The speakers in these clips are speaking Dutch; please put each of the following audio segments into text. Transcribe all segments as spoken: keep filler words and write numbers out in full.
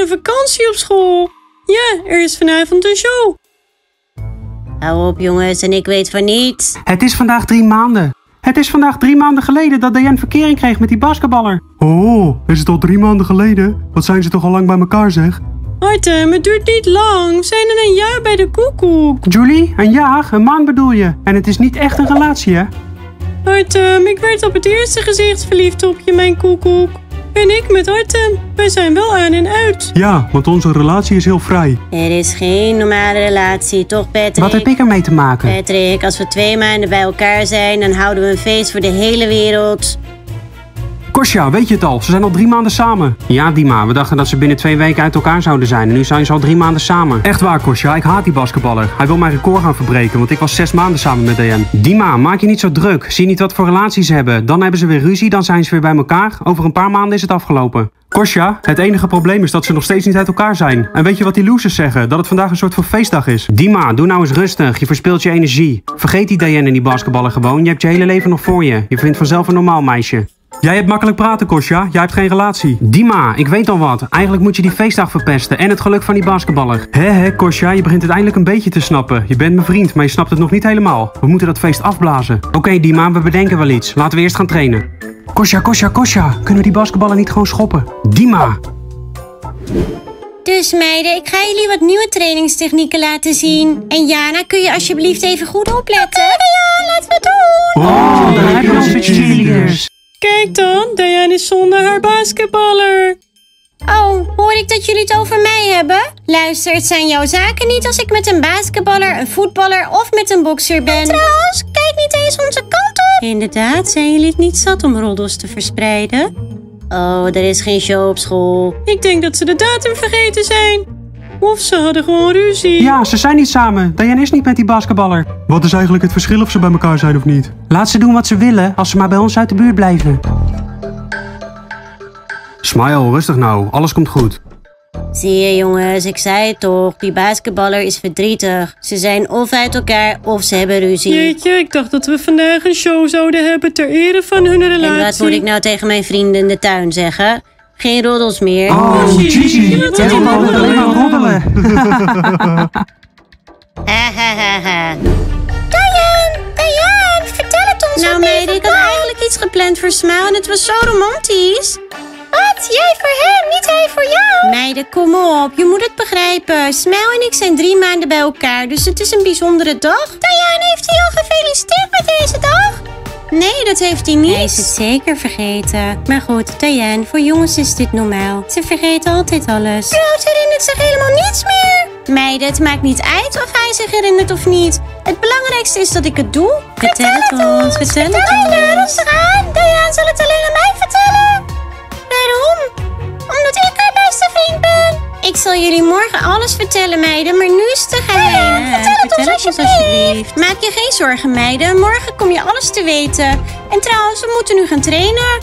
vakantie op school. Ja, er is vanavond een show. Hou op jongens, en ik weet van niets. Het is vandaag drie maanden. Het is vandaag drie maanden geleden dat Diane verkering kreeg met die basketballer. Oh, is het al drie maanden geleden? Wat zijn ze toch al lang bij elkaar, zeg? Artem, het duurt niet lang. We zijn er een jaar bij de koekoek. Julie, een jaar? Een maand bedoel je? En het is niet echt een relatie, hè? Artem, ik werd op het eerste gezicht verliefd op je, mijn koekoek. En ik met Artem. Wij zijn wel aan en uit. Ja, want onze relatie is heel vrij. Er is geen normale relatie, toch Patrick? Wat heb ik ermee te maken? Patrick, als we twee maanden bij elkaar zijn, dan houden we een feest voor de hele wereld. Kostja, weet je het al? Ze zijn al drie maanden samen. Ja, Dima, we dachten dat ze binnen twee weken uit elkaar zouden zijn. En nu zijn ze al drie maanden samen. Echt waar, Kostja, ik haat die basketballer. Hij wil mijn record gaan verbreken, want ik was zes maanden samen met Diane. Dima, maak je niet zo druk. Zie je niet wat voor relaties ze hebben. Dan hebben ze weer ruzie, dan zijn ze weer bij elkaar. Over een paar maanden is het afgelopen. Kostja, het enige probleem is dat ze nog steeds niet uit elkaar zijn. En weet je wat die losers zeggen? Dat het vandaag een soort van feestdag is. Dima, doe nou eens rustig. Je verspilt je energie. Vergeet die Diane en die basketballer gewoon. Je hebt je hele leven nog voor je. Je vindt vanzelf een normaal meisje. Jij hebt makkelijk praten, Kostja. Jij hebt geen relatie. Dima, ik weet al wat. Eigenlijk moet je die feestdag verpesten en het geluk van die basketballer. Hé, hé, Kostja, je begint het eindelijk een beetje te snappen. Je bent mijn vriend, maar je snapt het nog niet helemaal. We moeten dat feest afblazen. Oké, okay, Dima, we bedenken wel iets. Laten we eerst gaan trainen. Kostja, Kostja, Kostja. Kunnen we die basketballen niet gewoon schoppen? Dima! Dus meiden, ik ga jullie wat nieuwe trainingstechnieken laten zien. En Jana, kun je alsjeblieft even goed opletten? Ja, laten we het doen! Oh, daar heb je onze cheerleaders. Kijk dan, Diane is zonder haar basketballer. Oh, hoor ik dat jullie het over mij hebben? Luister, het zijn jouw zaken niet als ik met een basketballer, een voetballer of met een bokser ben. En trouwens, kijk niet eens onze kant op. Inderdaad, zijn jullie het niet zat om roddels te verspreiden? Oh, er is geen show op school. Ik denk dat ze de datum vergeten zijn. Of ze hadden gewoon ruzie. Ja, ze zijn niet samen. Diane is niet met die basketballer. Wat is eigenlijk het verschil of ze bij elkaar zijn of niet? Laat ze doen wat ze willen, als ze maar bij ons uit de buurt blijven. Smile, rustig nou. Alles komt goed. Zie je jongens, ik zei het toch. Die basketballer is verdrietig. Ze zijn of uit elkaar of ze hebben ruzie. Jeetje, ik dacht dat we vandaag een show zouden hebben ter ere van hun relatie. En wat moet ik nou tegen mijn vrienden in de tuin zeggen? Geen roddels meer. Oh, Gigi, jij wilt altijd alleen maar roddelen. Hahaha. Diane, Diane, vertel het ons. Nou meiden, ik had eigenlijk iets gepland voor Smile en het was zo romantisch. Wat? Jij voor hem, niet hij voor jou? Meiden, kom op. Je moet het begrijpen. Smile en ik zijn drie maanden bij elkaar, dus het is een bijzondere dag. Diane, heeft hij al gefeliciteerd met deze dag? Nee, dat heeft hij niet. Hij is het zeker vergeten. Maar goed, Diane, voor jongens is dit normaal. Ze vergeten altijd alles. Roos herinnert zich helemaal niets meer. Meiden, het maakt niet uit of hij zich herinnert of niet. Het belangrijkste is dat ik het doe. Vertel, vertel het ons, vertel het ons. Vertel het ons. Rustig aan. Diane zal het alleen aan mij vertellen. Waarom? Omdat ik haar beste vriend ben. Ik zal jullie morgen alles vertellen, meiden, maar nu is het geheim. Ja, vertel het vertel ons, ons alsjeblieft. Maak je geen zorgen, meiden. Morgen kom je alles te weten. En trouwens, we moeten nu gaan trainen.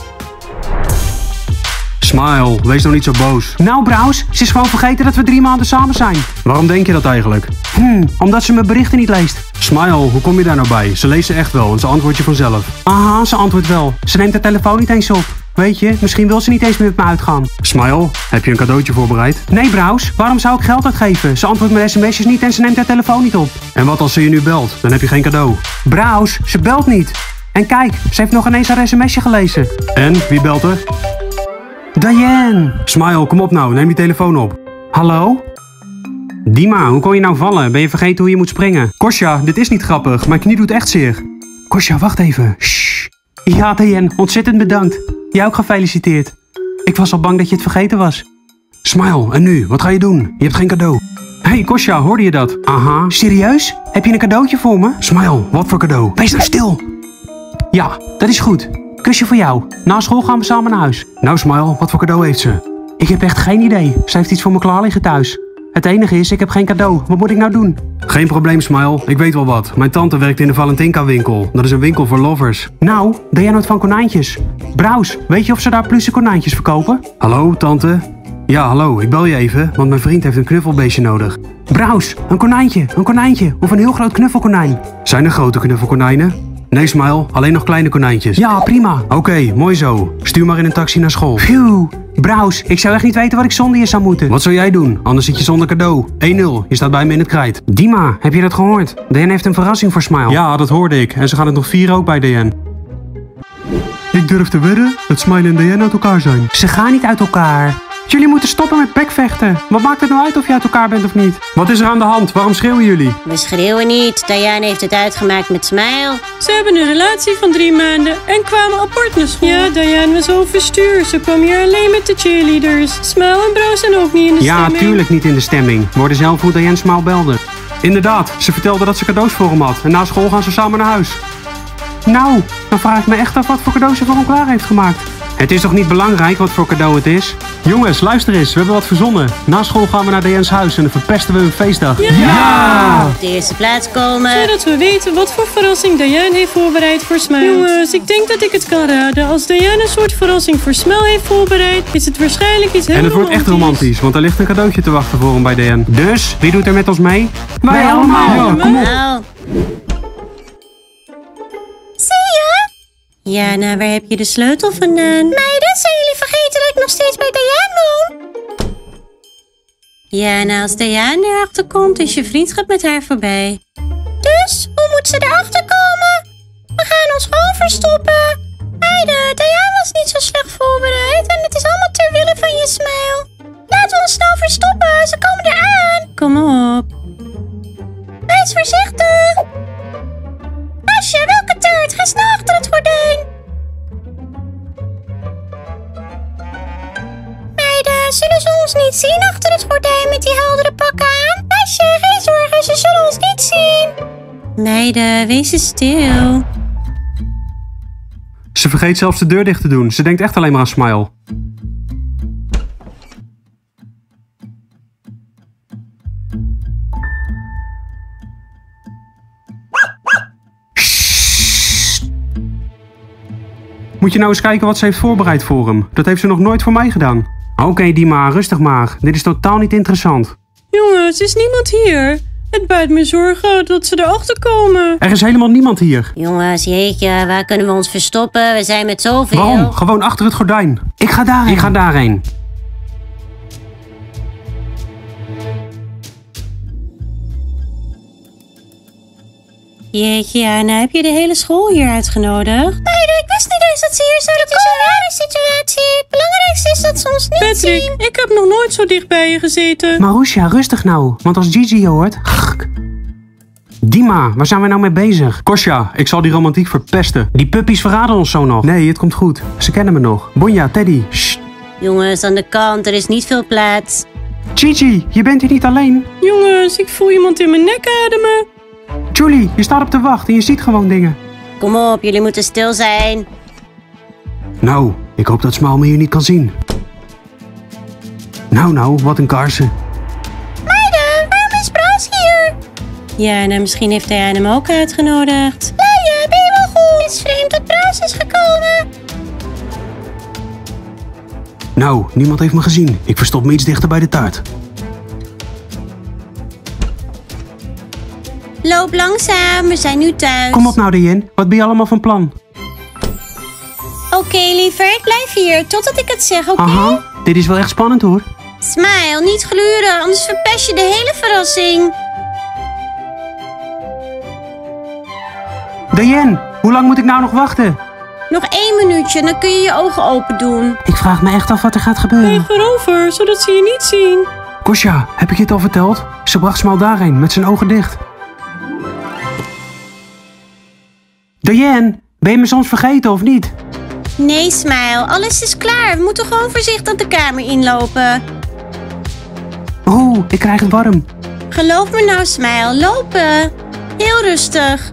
Smile, wees nou niet zo boos. Nou, Braus, ze is gewoon vergeten dat we drie maanden samen zijn. Waarom denk je dat eigenlijk? Hmm, omdat ze mijn berichten niet leest. Smile, hoe kom je daar nou bij? Ze leest ze echt wel en ze antwoordt je vanzelf. Aha, ze antwoordt wel. Ze neemt de telefoon niet eens op. Weet je, misschien wil ze niet eens meer met me uitgaan. Smile, heb je een cadeautje voorbereid? Nee, Braus, waarom zou ik geld uitgeven? Ze antwoordt mijn sms'jes niet en ze neemt haar telefoon niet op. En wat als ze je nu belt? Dan heb je geen cadeau. Braus, ze belt niet. En kijk, ze heeft nog ineens haar sms'je gelezen. En, wie belt er? Diane! Smile, kom op nou, neem die telefoon op. Hallo? Dima, hoe kon je nou vallen? Ben je vergeten hoe je moet springen? Kostja, dit is niet grappig, mijn knie doet echt zeer. Kostja, wacht even. Shh. Ja, Diane, ontzettend bedankt. Jij ook gefeliciteerd. Ik was al bang dat je het vergeten was. Smile, en nu? Wat ga je doen? Je hebt geen cadeau. Hé, hey, Kostja, hoorde je dat? Aha. Serieus? Heb je een cadeautje voor me? Smile, wat voor cadeau? Wees nou stil. Ja, dat is goed. Kusje voor jou. Na school gaan we samen naar huis. Nou, Smile, wat voor cadeau heeft ze? Ik heb echt geen idee. Ze heeft iets voor me klaar liggen thuis. Het enige is, ik heb geen cadeau. Wat moet ik nou doen? Geen probleem, Smile. Ik weet wel wat. Mijn tante werkt in de Valentinka-winkel. Dat is een winkel voor lovers. Nou, ben jij nooit van konijntjes? Braus, weet je of ze daar pluche konijntjes verkopen? Hallo, tante? Ja, hallo. Ik bel je even, want mijn vriend heeft een knuffelbeestje nodig. Braus, een konijntje, een konijntje of een heel groot knuffelkonijn. Zijn er grote knuffelkonijnen? Nee, Smile. Alleen nog kleine konijntjes. Ja, prima. Oké, okay, mooi zo. Stuur maar in een taxi naar school. Phew. Braus, ik zou echt niet weten wat ik zonder je zou moeten. Wat zou jij doen? Anders zit je zonder cadeau. één nul, je staat bij me in het krijt. Dima, heb je dat gehoord? Diane heeft een verrassing voor Smile. Ja, dat hoorde ik. En ze gaan het nog vieren ook bij Diane. Ik durf te wedden dat Smile en Diane uit elkaar zijn. Ze gaan niet uit elkaar. Jullie moeten stoppen met bekvechten. Wat maakt het nou uit of je uit elkaar bent of niet? Wat is er aan de hand? Waarom schreeuwen jullie? We schreeuwen niet. Diane heeft het uitgemaakt met Smile. Ze hebben een relatie van drie maanden en kwamen apart naar school. Ja, Diane was overstuur. Ze kwam hier alleen met de cheerleaders. Smile en Braus zijn ook niet in de ja, stemming. Ja, tuurlijk niet in de stemming. We hoorden zelf hoe Diane Smile belde. Inderdaad, ze vertelde dat ze cadeaus voor hem had. En na school gaan ze samen naar huis. Nou, dan vraag ik me echt af wat voor cadeaus ze voor hem klaar heeft gemaakt. Het is toch niet belangrijk wat voor cadeau het is? Jongens, luister eens. We hebben wat verzonnen. Na school gaan we naar Diane's huis en dan verpesten we een feestdag. Ja! Ja! Op de eerste plaats komen. Zodat we weten wat voor verrassing Diane heeft voorbereid voor Smile. Jongens, ik denk dat ik het kan raden. Als Diane een soort verrassing voor Smile heeft voorbereid, is het waarschijnlijk iets heel En het wordt echt romantisch, want er ligt een cadeautje te wachten voor hem bij Diane. Dus, wie doet er met ons mee? Wij, Wij allemaal! Ja, kom op! Nou. Zie je? Ja, nou, waar heb je de sleutel vandaan? Meiden, zijn jullie vergeten dat ik nog steeds bij Diane woon? Ja, nou, als Diane erachter komt, is je vriendschap met haar voorbij. Dus, hoe moet ze erachter komen? We gaan ons gewoon verstoppen. Meiden, Diane was niet zo slecht voorbereid en het is allemaal ter wille van je Smile. Laten we ons snel verstoppen, ze komen eraan. Kom op. Wees voorzichtig. Asje, welke taart? Ga snel achter het gordijn. Meiden, zullen ze ons niet zien achter het gordijn met die heldere pakken aan? Asje, geen zorgen, ze zullen ons niet zien. Meiden, wees eens stil. Ze vergeet zelfs de deur dicht te doen. Ze denkt echt alleen maar aan Smile. Moet je nou eens kijken wat ze heeft voorbereid voor hem. Dat heeft ze nog nooit voor mij gedaan. Oké, okay, Dima, rustig maar. Dit is totaal niet interessant. Jongens, is niemand hier? Het baart me zorgen dat ze erachter komen. Er is helemaal niemand hier. Jongens, jeetje, waar kunnen we ons verstoppen? We zijn met zoveel. Waarom? Gewoon achter het gordijn. Ik ga daarheen. Ik ga daarheen. Jeetje, ja, nou heb je de hele school hier uitgenodigd? Meiden, ik wist niet eens dat ze hier zouden komen. Het is een rare situatie. Het belangrijkste is dat ze ons niet Patrick, zien. ik heb nog nooit zo dicht bij je gezeten. Marusha, rustig nou. Want als Gigi je hoort... Dima, waar zijn we nou mee bezig? Kosja, ik zal die romantiek verpesten. Die puppies verraden ons zo nog. Nee, het komt goed. Ze kennen me nog. Bonja, Teddy. Sst. Jongens, aan de kant. Er is niet veel plaats. Gigi, je bent hier niet alleen. Jongens, ik voel iemand in mijn nek ademen. Julie, je staat op de wacht en je ziet gewoon dingen. Kom op, jullie moeten stil zijn. Nou, ik hoop dat Smile me hier niet kan zien. Nou, nou, wat een kaarsen. Meiden, waarom is Braus hier? Ja, nou misschien heeft hij hem ook uitgenodigd. Leia, ben je wel goed? Het is vreemd dat Braus is gekomen. Nou, niemand heeft me gezien. Ik verstop me iets dichter bij de taart. Loop langzaam, we zijn nu thuis. Kom op nou, Diane. Wat ben je allemaal van plan? Oké, okay, lieverd, blijf hier totdat ik het zeg, oké? Okay? Aha, dit is wel echt spannend hoor. Smile, niet gluren, anders verpest je de hele verrassing. Diane, hoe lang moet ik nou nog wachten? Nog één minuutje, dan kun je je ogen open doen. Ik vraag me echt af wat er gaat gebeuren. Hey, voorover, zodat ze je niet zien. Kosja, heb ik je het al verteld? Ze bracht Smile daarheen, met zijn ogen dicht. Diane, ben je me soms vergeten of niet? Nee, Smile, alles is klaar. We moeten gewoon voorzichtig de kamer inlopen. Oeh, ik krijg het warm. Geloof me nou, Smile, lopen. Heel rustig.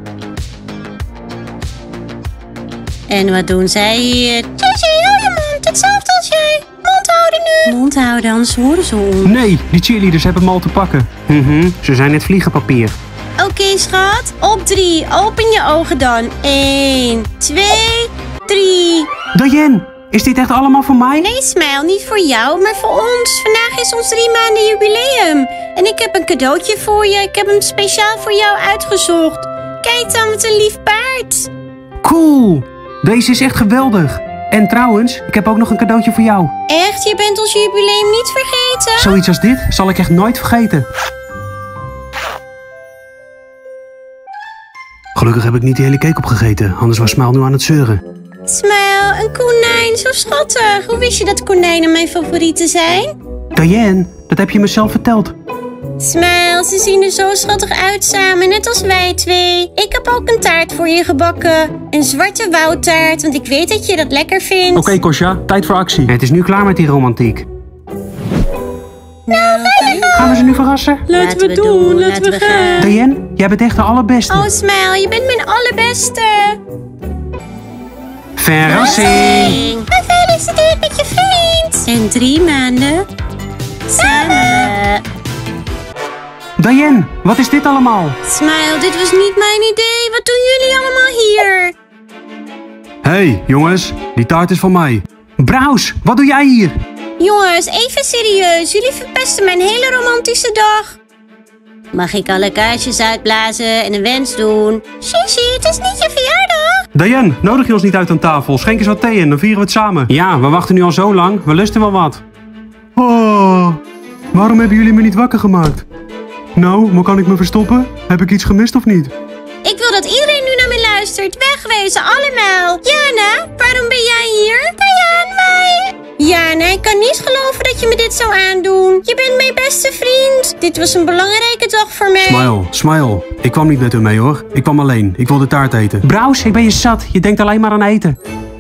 En wat doen zij hier? Gigi, hou je mond, hetzelfde als jij. Mond houden nu. Mond houden, anders horen ze ons. Nee, die cheerleaders hebben me al te pakken. Mhm, ze zijn net vliegenpapier. Oké, okay, schat. Op drie. Open je ogen dan. Eén, twee, drie. Diane, is dit echt allemaal voor mij? Nee, Smile, niet voor jou, maar voor ons. Vandaag is ons drie maanden jubileum. En ik heb een cadeautje voor je. Ik heb hem speciaal voor jou uitgezocht. Kijk dan, wat een lief paard. Cool. Deze is echt geweldig. En trouwens, ik heb ook nog een cadeautje voor jou. Echt? Je bent ons jubileum niet vergeten? Zoiets als dit zal ik echt nooit vergeten. Gelukkig heb ik niet die hele cake opgegeten, anders was Smile nu aan het zeuren. Smile, een konijn, zo schattig. Hoe wist je dat konijnen mijn favorieten zijn? Diane, dat heb je me zelf verteld. Smile, ze zien er zo schattig uit samen, net als wij twee. Ik heb ook een taart voor je gebakken. Een zwarte woudtaart, want ik weet dat je dat lekker vindt. Oké, okay, Kosja, tijd voor actie. Het is nu klaar met die romantiek. Nou, gaan we ze nu verrassen? Laten, laten we doen, doen, laten we gaan. Diane, jij bent echt de allerbeste. Oh, Smile, je bent mijn allerbeste. Verrassing! Gefeliciteerd met je vriend. En drie maanden samen. Diane, wat is dit allemaal? Smile, dit was niet mijn idee. Wat doen jullie allemaal hier? Hé, hey, jongens, die taart is van mij. Braus, wat doe jij hier? Jongens, even serieus. Jullie verpesten mijn hele romantische dag. Mag ik alle kaarsjes uitblazen en een wens doen? Shishi, het is niet je verjaardag. Diane, nodig je ons niet uit aan tafel. Schenk eens wat thee in, dan vieren we het samen. Ja, we wachten nu al zo lang. We lusten wel wat. Oh, waarom hebben jullie me niet wakker gemaakt? Nou, maar kan ik me verstoppen? Heb ik iets gemist of niet? Ik wil dat iedereen nu naar me luistert. Wegwezen, allemaal. Jana, waarom ben jij hier? Diane, wij. Jana, ik kan niet geloven dat je me dit zou aandoen. Je bent mijn beste vriend. Dit was een belangrijke dag voor mij. Smile, Smile. Ik kwam niet met u mee hoor. Ik kwam alleen. Ik wilde taart eten. Braus, ik ben je zat. Je denkt alleen maar aan eten.